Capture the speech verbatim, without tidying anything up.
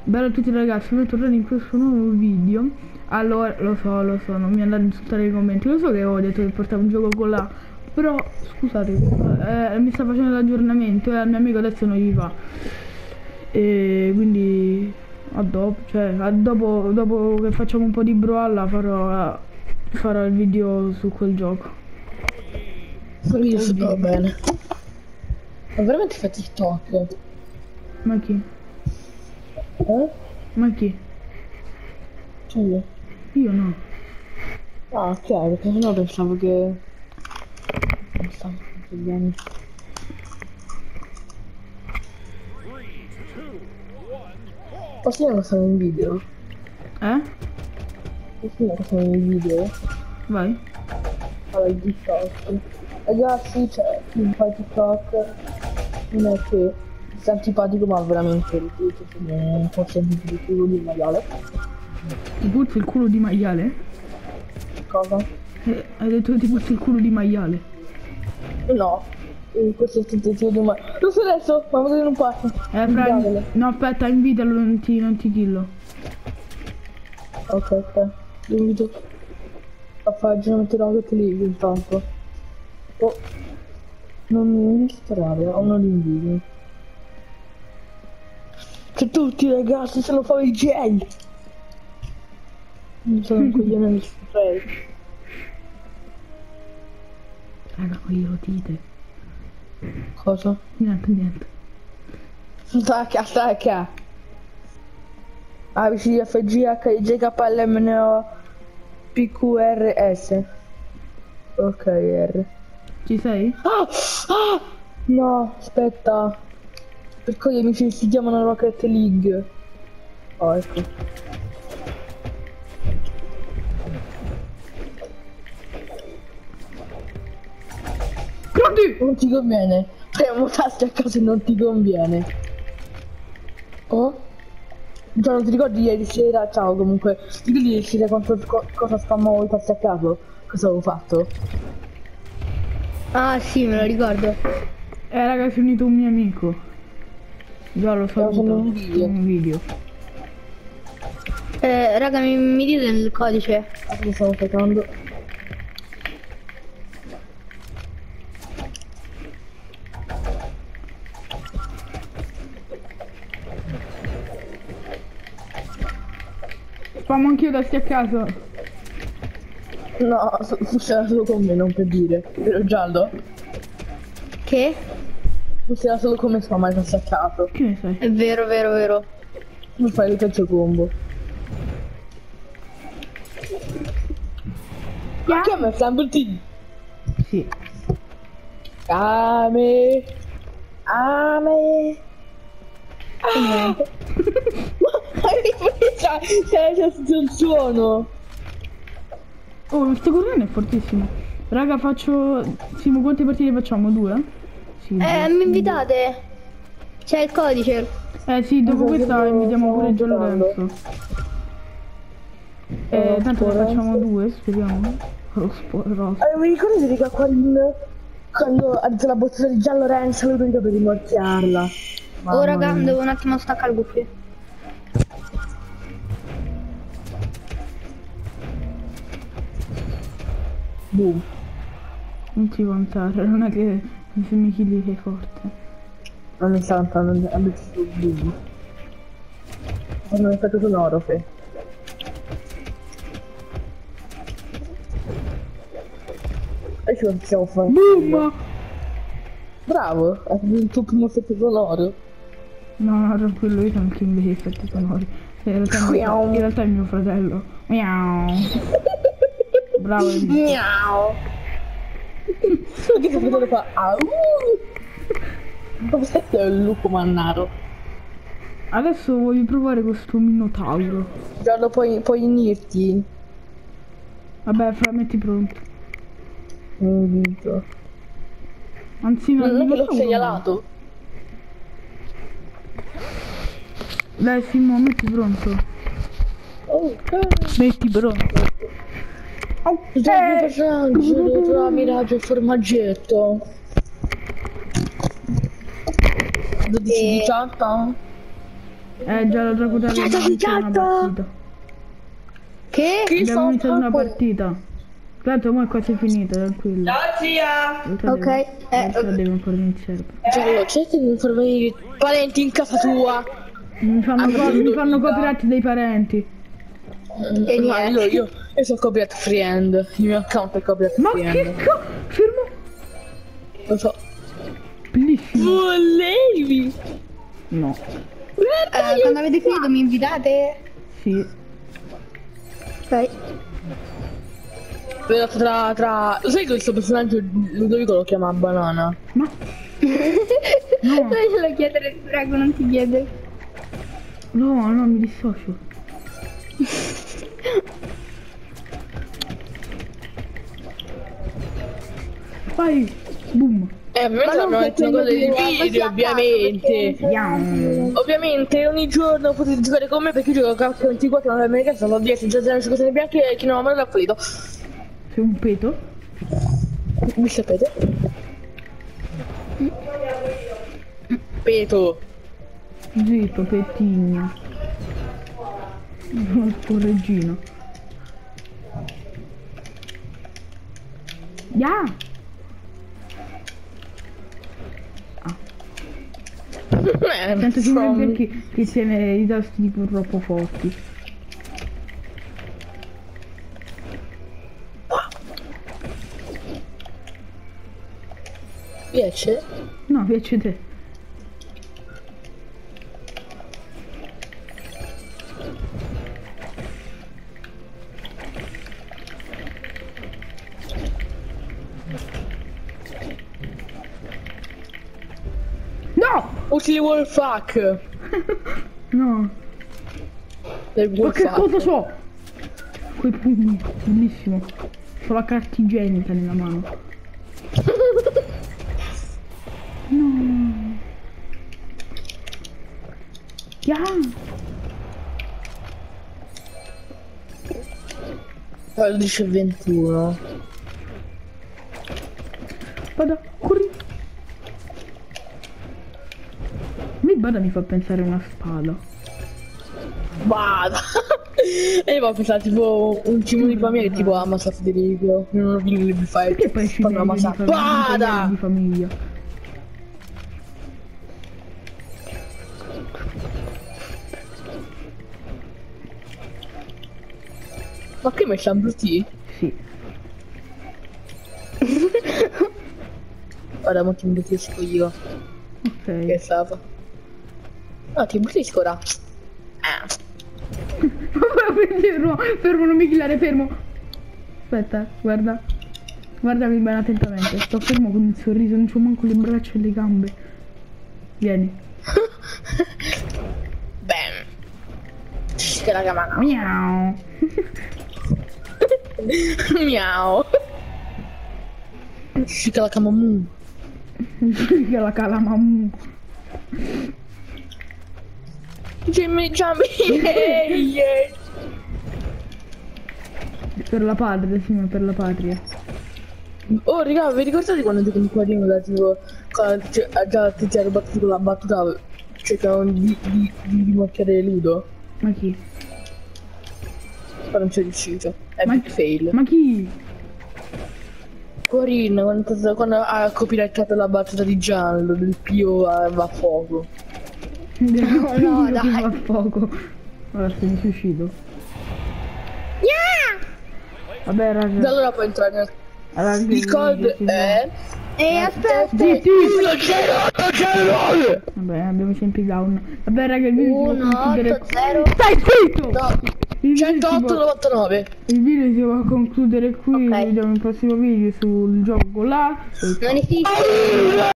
Bello a tutti ragazzi, bentornati in questo nuovo video. Allora, lo so, lo so, non mi andate a insultare nei commenti. Lo so che ho detto che portavo un gioco con la... Però, scusate, eh, mi sta facendo l'aggiornamento e al mio amico adesso non gli va. E quindi... A dopo, cioè, a dopo, dopo che facciamo un po' di broalla farò, farò il video su quel gioco. Io sto bene. Ma veramente fa TikTok? Ma chi? Eh? Ma chi? Tu? Io no. Ah, chiaro, perché sennò pensavo che... Non stavo bene. Possiamo passare un video? Eh? Possiamo passare un video? Vai. Allora, il TikTok. Ragazzi, cioè, chi fa TikTok non è che sia antipatico, ma veramente ripeto, un po' sempre più di culo di maiale. Ti puzza il culo di maiale? Cosa? Eh, hai detto che ti puzza il culo di maiale? No. Eh, questo è il tentativo di maiale. Lo so adesso, ma magari non passa. Eh, Fra... No, aspetta, invitalo, non ti, non ti killo. Ok, ok. Io invito a fare aggiornamento rocket lì intanto. Oh. Non mi distrarre, ho un invito. Che tutti ragazzi se lo fa i J. Non sono un coglione di spray. Raga, ma io rotite. Cosa? Niente, niente. Stacca, stacca. A B C F G H I J K L M N O P Q R S. Ok, R. Ci sei? Ah! Ah! No, aspetta. Perché gli amici si chiamano Rocket League. Oh, ecco. Pronti! Non ti conviene. Premo tasti a caso e non ti conviene. Oh? Già non ti ricordi ieri sera? Ciao comunque. Ti ricordi ieri sera quanto, co cosa spammavo i tasti a caso? Cosa avevo fatto? Ah sì, me lo ricordo. Eh raga, è finito un mio amico. Già lo so. Un video. Un video. Eh, raga, mi, mi dite il codice? Cosa stavo facendo? Spammo anch'io tasti a caso. No, funziona solo con me, non per dire. Vero Giallo? Che? Funziona solo con me spammare tasti a caso. Che ne sai? È vero, vero, vero. Non fai il calcio combo. Ma che a me sempre ti... Sì. Ame. Ame. Niente. Ma hai ripreso? C'è sentito il suono. Oh, questo correndo è fortissimo. Raga, faccio... Simo, quante partite facciamo? Due? Sì, Eh, due. mi invitate? C'è il codice. Eh sì, dopo Cosa questa devo- invitiamo pure Gio stavo Lorenzo. Eh, Eh, tanto ne Lorenzo. facciamo due, speriamo. Rospo, Rospo. Eh, mi ricordi raga quando... Quando ha detto la bottata di Gian Lorenzo, lui venuto per rimorchiarla. Oh raga, devo un attimo staccare le cuffie. Boom. Non ti contare, non è che se mi killi sei forte. Non mi sta andando a mettere sul boom. Sono un effetto sonoro, fe. E ci possiamo fare. Boom! Bravo, hai fatto il tuo primo effetto sonoro. No, no, tranquillo, io sono anche invece effetti sonori. In realtà, è mio- in realtà è mio fratello. Miau. Bravo. Emilio. Miau. Solo che tuo fratello fa au. Come sei il lupo mannaro? Adesso voglio provare questo minotauro. Giallo puoi, puoi unirti. Vabbè, Fra, metti pronto. Un invito. Anzi, no, Non è che l'ho facciamo segnalato. Dai, Simo, metti pronto. Ok. Metti pronto. Il tuo personaggio dentro la miraggio e formaggetto. dodici Eh. diciotto. Eh già l'ho giocato Che una partita. Che? Chi Abbiamo fa iniziato una purple? partita. Tanto ora è quasi finita, tranquillo. Ciao zia! Ok, eh, Devo ancora iniziare. Giallo, cerca di non far venire i parenti in casa tua. Mi fanno, Ah, mi sì, fanno sì, copyright dei parenti. E Ma niente. io, io, io sono copyright friend. Il mio account è copyright Ma friend. che co... Fermo. Lo so. Bellissimo. Volevi? No. Eh, quando avete finito mi invitate? Sì. Ok. Però tra, tra... Lo sai che questo personaggio Ludovico lo chiama Banana? Ma... No. Non glielo chiedere, ti prego, non ti chiede. No, no, mi dissocio. Vai. Boom. Eh, ovviamente Ma non abbiamo per detto quello cose che di vuoi, video, così a ovviamente. caso, Yam. Ovviamente ogni giorno potete giocare con me perché io gioco a Craft ventiquattro, non mi ragazzi, sono dieci, già zero, cinque, sei bianche e chi non ha mai raccolto. Sei un peto? Mi sapete? Peto. Zitto, pettigno. Uno scorreggino. Ya! Eh, Sento che from- perché che tiene i tasti tipo troppo forti. Piace? No, piace te. No! Utili wall fuck. No! Del Ma wall che fuck. cosa so? Quei pugni, bellissimo. Ho la carta igienica nella mano. No! Ya! dodici e ventuno. Vada, corri! Mi Bada mi fa pensare a una spada. Vada. E io ho pensato tipo un cimo di famiglia che tipo ammazza Federico. Non ho finito di fare. Perché poi ci fanno vedi di, ammazza- fam- di Vada! famiglia? Ma che mi sta brutti? Sì. Guarda, mo ti imbruttisco io. Ok. Che stava? No, ti imbruttisco ora. Ah. fermo, fermo, non mi killare, fermo. Aspetta, guarda. Guardami bene attentamente. Sto fermo con il sorriso, non c'ho manco le braccia e le gambe. Vieni. Bam. Che la chiamano. Miau. Miau. Che la chiamano. Che la calamamu. Jimmy Jimmy. Yeah, yeah. Per la patria, sì, ma per la patria. Oh raga, vi ricordate quando gioco in quadrino da tipo quando ti- ha già ti ti ha rubato con la battuta cercavano di, di, di dimostrare Ludo? Ma chi? Ma non c'è riuscito. È Ma big chi? fail. Ma chi? Corinne quando, quando ha copyrightato la battuta di Giallo del Pio va a fuoco. No, no, dai. a fuoco. Ora sei mi suicido. Yeah! Vabbè, Da raga. allora puoi entrare nel... raga, Il code è... E aspetta, Zitti! zero otto zero nove! Vabbè, abbiamo sempre down. Vabbè, raga, il video si uno, può concludere. otto, zero. Stai zitto! No, Il video si centootto può- novantanove. Il video si può concludere qui. Ok. Ci vediamo nel prossimo video sul gioco là. Non esiste.